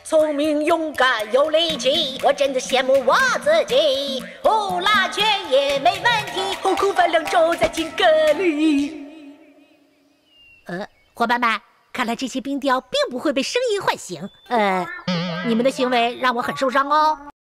聪明勇敢有力气，我真的羡慕我自己。呼啦圈也没问题，后空翻2周再进个里。 伙伴们，看来这些冰雕并不会被声音唤醒。你们的行为让我很受伤哦。